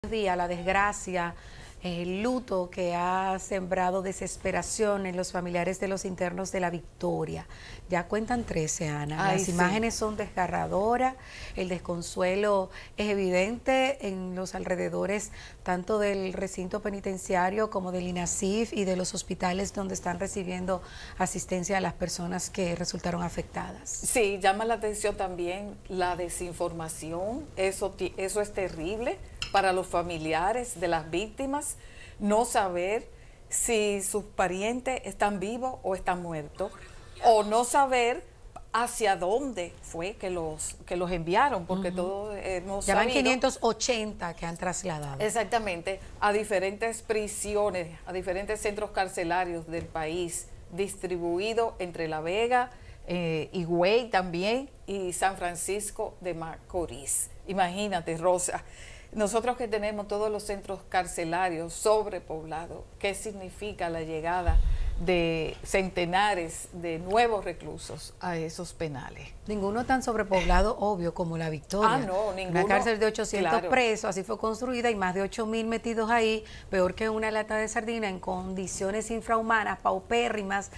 Día, la desgracia, el luto que ha sembrado desesperación en los familiares de los internos de La Victoria. Ya cuentan 13, Ana. Ay, Las sí. imágenes son desgarradoras, el desconsuelo es evidente en los alrededores tanto del recinto penitenciario como del INASIF y de los hospitales donde están recibiendo asistencia a las personas que resultaron afectadas. Sí, llama la atención también la desinformación, eso es terrible para los familiares de las víctimas, no saber si sus parientes están vivos o están muertos, o no saber hacia dónde fue que los enviaron, porque todos hemos Ya van sabido 580 que han trasladado. exactamente a diferentes prisiones, a diferentes centros carcelarios del país, distribuidos entre La Vega, Higüey también y San Francisco de Macorís. Imagínate, Rosa, nosotros que tenemos todos los centros carcelarios sobrepoblados, ¿qué significa la llegada de centenares de nuevos reclusos a esos penales? Ninguno tan sobrepoblado, obvio, como La Victoria. Ah, no, ninguno. Una cárcel de 800 Claro. presos, así fue construida, y más de 8.000 metidos ahí, peor que una lata de sardina, en condiciones infrahumanas, paupérrimas,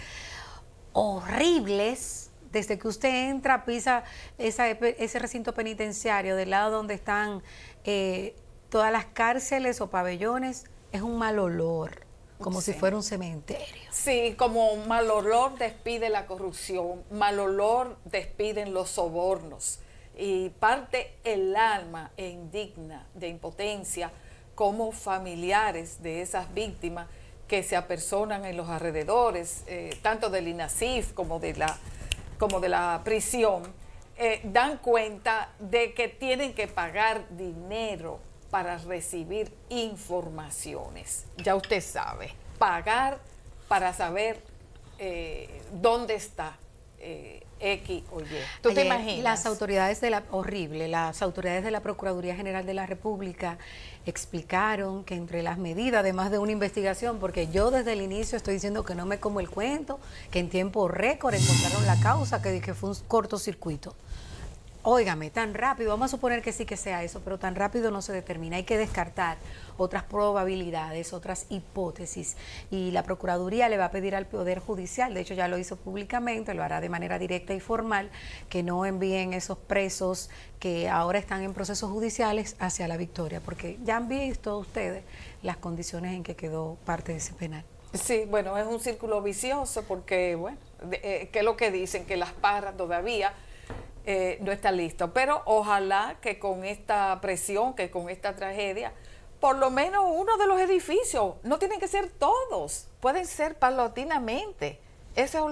horribles. Desde que usted entra, pisa ese recinto penitenciario del lado donde están todas las cárceles o pabellones, es un mal olor, como si fuera un cementerio. Sí, como mal olor despide la corrupción, mal olor despiden los sobornos, y parte el alma e indigna de impotencia como familiares de esas víctimas que se apersonan en los alrededores, tanto del INASIF como de la prisión, dan cuenta de que tienen que pagar dinero para recibir informaciones. Ya usted sabe, pagar para saber dónde está X o Y. ¿Tú te imaginas? Las autoridades de las autoridades de la Procuraduría General de la República explicaron que entre las medidas, además de una investigación, porque yo desde el inicio estoy diciendo que no me como el cuento, que en tiempo récord encontraron la causa, que fue un cortocircuito. Óigame, tan rápido, vamos a suponer que sí que sea eso, pero tan rápido no se determina. Hay que descartar otras probabilidades, otras hipótesis. Y la Procuraduría le va a pedir al Poder Judicial, de hecho ya lo hizo públicamente, lo hará de manera directa y formal, que no envíen esos presos que ahora están en procesos judiciales hacia La Victoria, porque ya han visto ustedes las condiciones en que quedó parte de ese penal. Sí, bueno, es un círculo vicioso porque, bueno, ¿qué es lo que dicen? Que Las Parras todavía no está listo, pero ojalá que con esta presión, que con esta tragedia, por lo menos uno de los edificios, no tienen que ser todos, pueden ser paulatinamente. Eso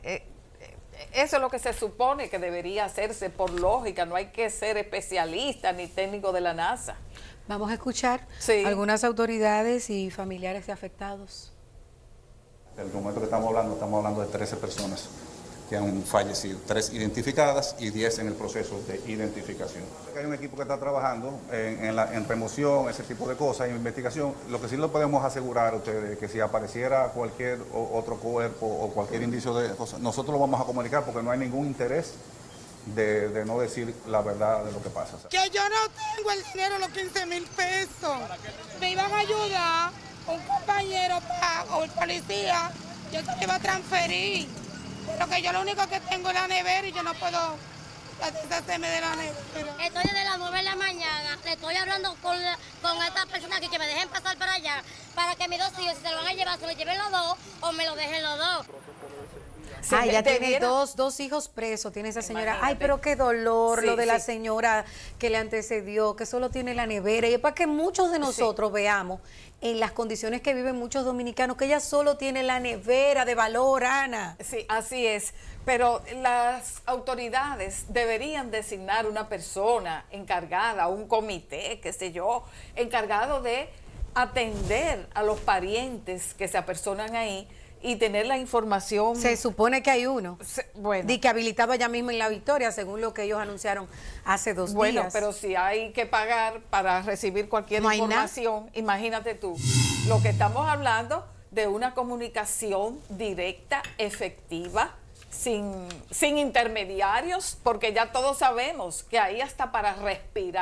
es lo que se supone que debería hacerse por lógica, no hay que ser especialista ni técnico de la NASA. Vamos a escuchar algunas autoridades y familiares de afectados. El momento que estamos hablando de 13 personas que han fallecido, 3 identificadas y 10 en el proceso de identificación. Hay un equipo que está trabajando en remoción, ese tipo de cosas, en investigación. Lo que sí le podemos asegurar a ustedes es que si apareciera cualquier otro cuerpo o cualquier indicio de cosas, nosotros lo vamos a comunicar porque no hay ningún interés de no decir la verdad de lo que pasa. Que yo no tengo el dinero, los 15,000 pesos. Me iban a ayudar un compañero o el policía, yo se lo iba a transferir. Pero que yo lo único que tengo es la nevera y yo no puedo deshacerme de la nevera. Estoy desde las 9 de la mañana, le estoy hablando con esta persona aquí que me dejen pasar para allá, para que mis 2 hijos, si se lo van a llevar, se lo lleven los 2 o me lo dejen los 2. Ya tiene dos hijos presos, tiene esa señora. Imagínate. Ay, pero qué dolor lo de la señora que le antecedió, que solo tiene la nevera. Y es para que muchos de nosotros veamos en las condiciones que viven muchos dominicanos, que ella solo tiene la nevera de valor, Ana. Sí, así es. Pero las autoridades deberían designar una persona encargada, un comité, qué sé yo, encargado de atender a los parientes que se apersonan ahí y tener la información. Se supone que hay uno. Bueno. Que habilitado allá mismo en La Victoria, según lo que ellos anunciaron hace 2 días. Bueno, pero si hay que pagar para recibir cualquier información, imagínate tú. Lo que estamos hablando de una comunicación directa, efectiva, sin intermediarios, porque ya todos sabemos que ahí hasta para respirar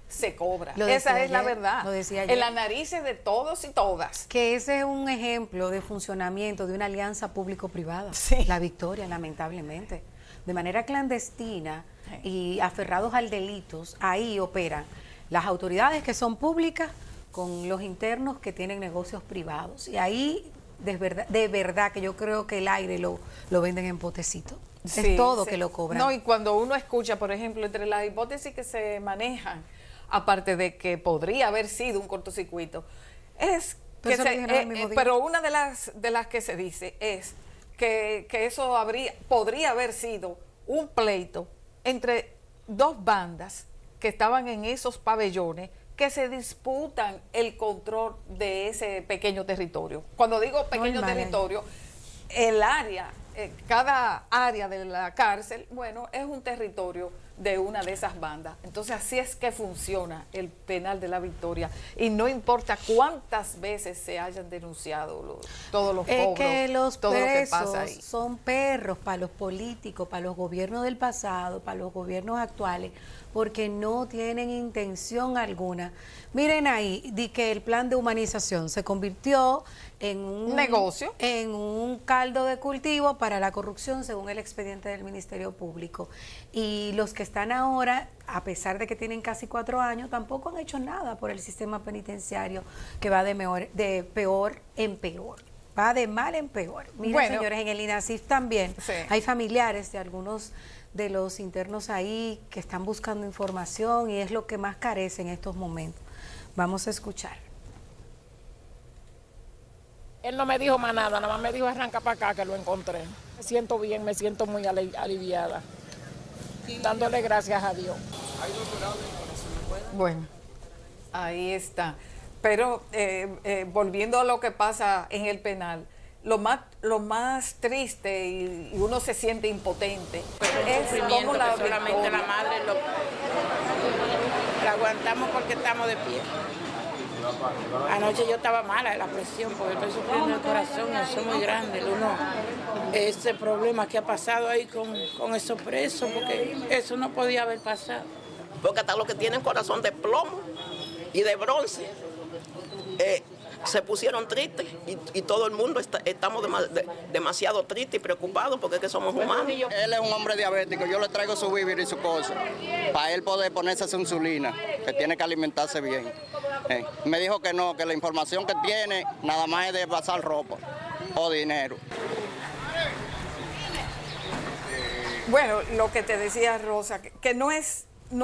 se cobra. Lo decía Esa es la ayer, verdad. lo decía ayer. En las narices de todos y todas. Que ese es un ejemplo de funcionamiento de una alianza público-privada. Sí. La Victoria, lamentablemente. De manera clandestina y aferrados al delitos, ahí operan las autoridades que son públicas con los internos que tienen negocios privados. Y ahí, de verdad que yo creo que el aire lo venden en potecito. Sí, es todo sí. que lo cobran. No, y cuando uno escucha, por ejemplo, entre las hipótesis que se manejan, aparte de que podría haber sido un cortocircuito, es que pero una de las que se dice es que eso podría haber sido un pleito entre dos bandas que estaban en esos pabellones que se disputan el control de ese pequeño territorio. Cuando digo pequeño territorio, el área, cada área de la cárcel, bueno, es un territorio de una de esas bandas. Entonces así es que funciona el penal de la Victoria, y no importa cuántas veces se hayan denunciado todos los cobros, que los todo lo que presos pasa ahí. son perros para los políticos, para los gobiernos del pasado, para los gobiernos actuales, porque no tienen intención alguna. Miren ahí, di que el plan de humanización se convirtió en un negocio, en un caldo de cultivo para la corrupción, según el expediente del Ministerio Público. Y los que están ahora, a pesar de que tienen casi 4 años, tampoco han hecho nada por el sistema penitenciario, que va de peor en peor. Va de mal en peor. Miren, bueno, señores, en el INASIF también hay familiares de algunos de los internos ahí que están buscando información, y es lo que más carece en estos momentos. Vamos a escuchar. Él no me dijo más nada más me dijo arranca para acá que lo encontré. Me siento bien, me siento muy aliviada, dándole gracias a Dios. Bueno, ahí está. Pero volviendo a lo que pasa en el penal, lo más triste, y uno se siente impotente, es como la solamente la madre la aguantamos porque estamos de pie. Anoche yo estaba mala de la presión porque estoy sufriendo el corazón, eso es muy grande. Ese problema que ha pasado ahí con esos presos, porque eso no podía haber pasado. Porque hasta los que tienen corazón de plomo y de bronce se pusieron tristes, y todo el mundo estamos demasiado tristes y preocupados porque es que somos humanos. Él es un hombre diabético, yo le traigo su vivir y su cosa, para él poder ponerse su insulina, que tiene que alimentarse bien. Me dijo que no, que la información que tiene nada más es de pasar ropa o dinero. Bueno, lo que te decía Rosa, que no es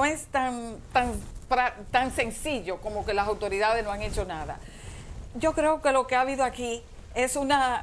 tan sencillo como que las autoridades no han hecho nada. Yo creo que lo que ha habido aquí es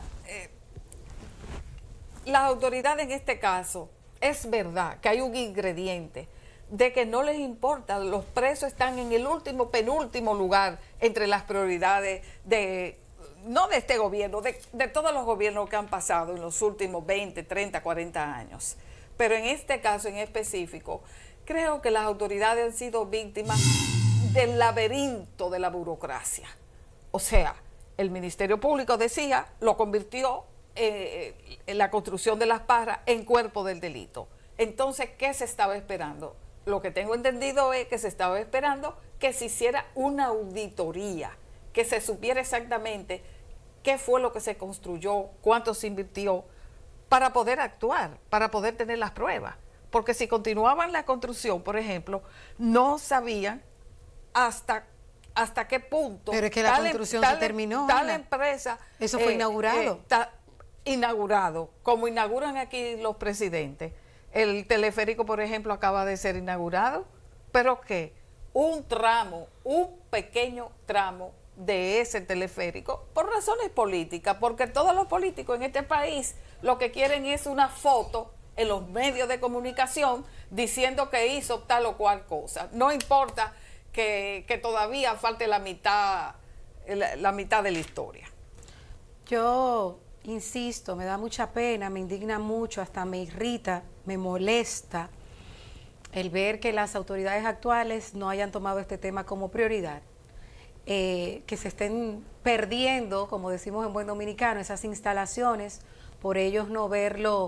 las autoridades en este caso, es verdad que hay un ingrediente de que no les importa, los presos están en el penúltimo lugar entre las prioridades no de este gobierno, de todos los gobiernos que han pasado en los últimos 20, 30, 40 años. Pero en este caso en específico, creo que las autoridades han sido víctimas del laberinto de la burocracia. O sea, el Ministerio Público decía, lo convirtió en la construcción de las parras en cuerpo del delito. Entonces, ¿qué se estaba esperando? Lo que tengo entendido es que se estaba esperando que se hiciera una auditoría, que se supiera exactamente qué fue lo que se construyó, cuánto se invirtió, para poder actuar, para poder tener las pruebas. Porque si continuaban la construcción, por ejemplo, no sabían hasta qué punto. Pero es que la construcción se terminó. Tal empresa. Eso fue inaugurado. Inaugurado, como inauguran aquí los presidentes. El teleférico, por ejemplo, acaba de ser inaugurado. ¿Pero qué? Un pequeño tramo de ese teleférico, por razones políticas, porque todos los políticos en este país lo que quieren es una foto en los medios de comunicación diciendo que hizo tal o cual cosa. No importa que todavía falte la mitad de la historia. Yo insisto, me da mucha pena, me indigna mucho, hasta me irrita, me molesta el ver que las autoridades actuales no hayan tomado este tema como prioridad, que se estén perdiendo, como decimos en buen dominicano, esas instalaciones, por ellos no verlo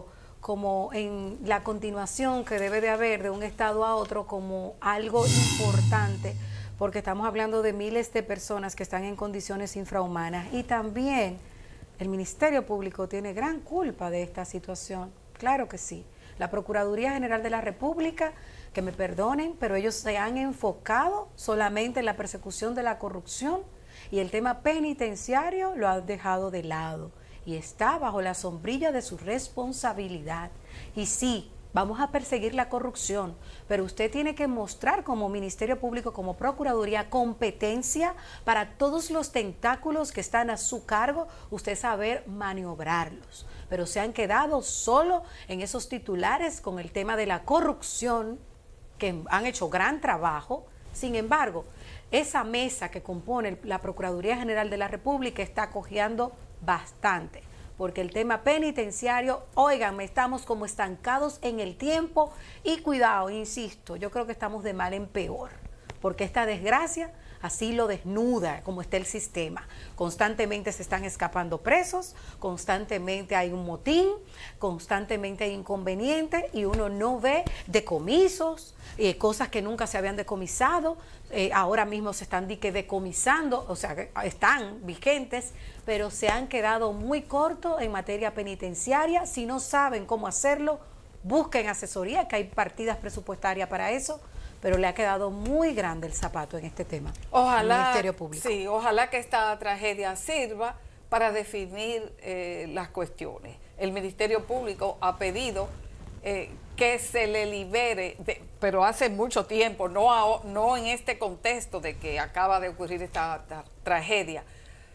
como en la continuación que debe de haber de un estado a otro como algo importante, porque estamos hablando de miles de personas que están en condiciones infrahumanas y también el Ministerio Público tiene gran culpa de esta situación, claro que sí. La Procuraduría General de la República, que me perdonen, pero ellos se han enfocado solamente en la persecución de la corrupción y el tema penitenciario lo han dejado de lado y está bajo la sombrilla de su responsabilidad. Y sí, vamos a perseguir la corrupción, pero usted tiene que mostrar como Ministerio Público, como Procuraduría, competencia para todos los tentáculos que están a su cargo, usted saber maniobrarlos. Pero se han quedado solo en esos titulares con el tema de la corrupción, que han hecho gran trabajo. Sin embargo, esa mesa que compone la Procuraduría General de la República está cojeando bastante, porque el tema penitenciario, óiganme, estamos como estancados en el tiempo y cuidado, insisto, yo creo que estamos de mal en peor, porque esta desgracia así lo desnuda como está el sistema. Constantemente se están escapando presos, constantemente hay un motín, constantemente hay inconvenientes y uno no ve decomisos, cosas que nunca se habían decomisado, ahora mismo se están decomisando, o sea, están vigentes, pero se han quedado muy cortos en materia penitenciaria. Si no saben cómo hacerlo, busquen asesoría, que hay partidas presupuestarias para eso, pero le ha quedado muy grande el zapato en este tema. Ojalá, el Ministerio Público. Sí, ojalá que esta tragedia sirva para definir las cuestiones. El Ministerio Público ha pedido que se le libere, pero hace mucho tiempo, no en este contexto de que acaba de ocurrir esta tragedia.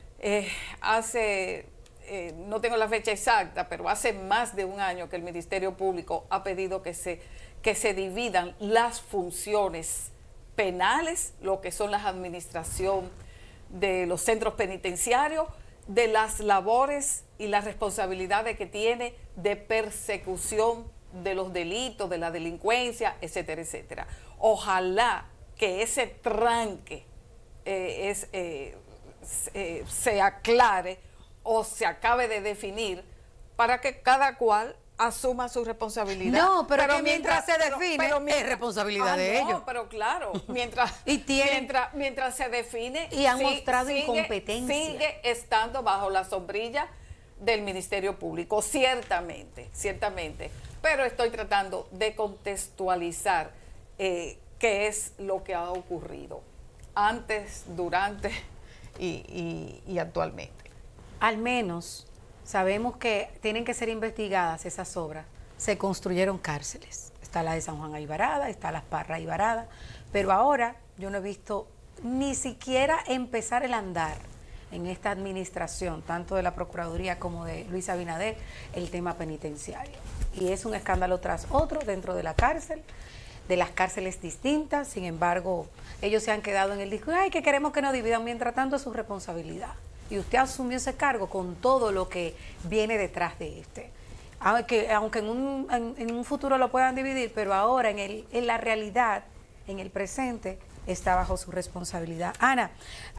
No tengo la fecha exacta, pero hace más de un año que el Ministerio Público ha pedido que se dividan las funciones penales, lo que son las administración de los centros penitenciarios, de las labores y las responsabilidades que tiene de persecución de los delitos, de la delincuencia, etcétera, etcétera. Ojalá que ese tranque se aclare o se acabe de definir para que cada cual asuma su responsabilidad. No, pero que mientras se define, es responsabilidad de ellos. No, pero claro, mientras se define y han mostrado incompetencia. Sigue estando bajo la sombrilla del Ministerio Público, ciertamente. Pero estoy tratando de contextualizar qué es lo que ha ocurrido antes, durante y actualmente. Al menos sabemos que tienen que ser investigadas esas obras. Se construyeron cárceles. Está la de San Juan Aybarada, está Las Parras Aybarada, pero ahora yo no he visto ni siquiera empezar el andar en esta administración, tanto de la Procuraduría como de Luis Abinader, el tema penitenciario. Y es un escándalo tras otro dentro de la cárcel, de las cárceles distintas. Sin embargo, ellos se han quedado en el discurso, ay, que queremos que nos dividan, mientras tanto es su responsabilidad. Y usted asumió ese cargo con todo lo que viene detrás de este. Aunque en un futuro lo puedan dividir, pero ahora en la realidad, en el presente, está bajo su responsabilidad. Ana,